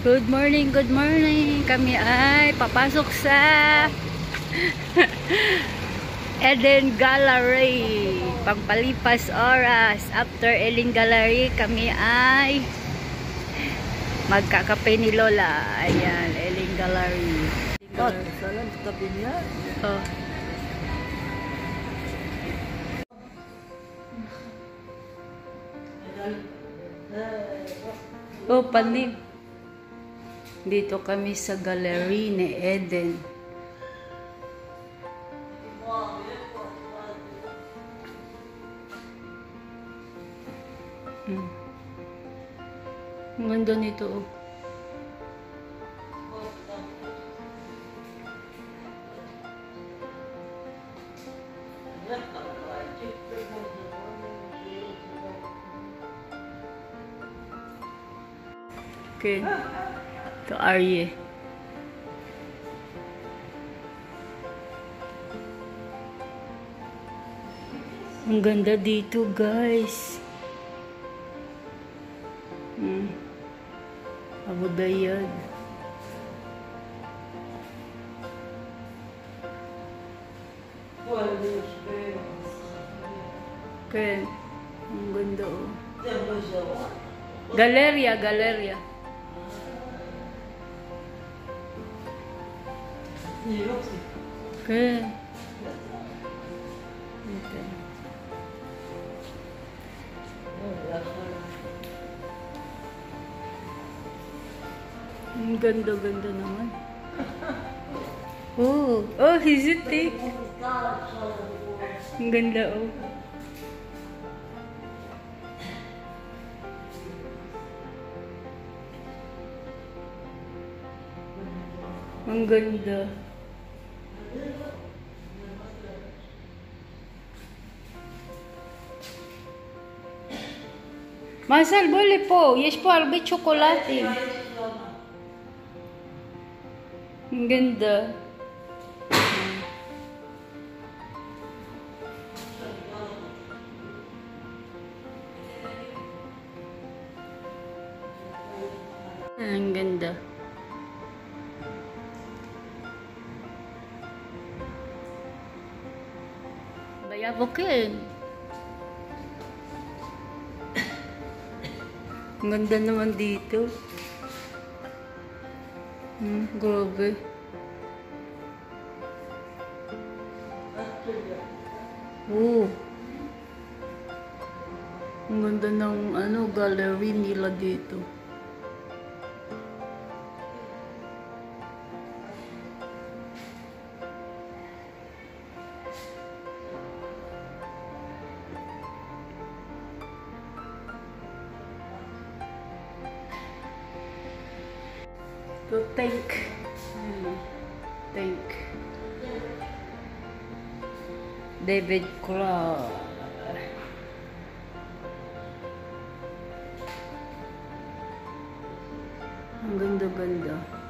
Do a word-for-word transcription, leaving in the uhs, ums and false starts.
Good morning, good morning. Kami ay papasok sa Eden Gallery. Pagpalipas oras. After Eden Gallery, kami ay magkakape ni Lola. Ayan, Eden Gallery. Oh, salam tabi niya. Oh. Oh, panig. Dito kami sa gallery ni Eden. Hmm. Ang ganda nito, oh. Okay. Ito, Arye. Ang ganda dito, guys. Hmm. Abu Dhabi. Okay. Ang ganda, oh. Galeria, Galeria. Okay. Okay. Ang ganda-ganda naman. Oh, oh, is it eh? Ang ganda, oh. Ang ganda. Masal, boleh po. Yes po, albi chocolate. Ang ganda. Ang ganda. Bayabokin. Ang ganda naman dito. Hmm, grabe. Oh. Ang ganda ng ano, gallery nila dito. To thank, hmm, thank David Crow. Ang ganda-ganda.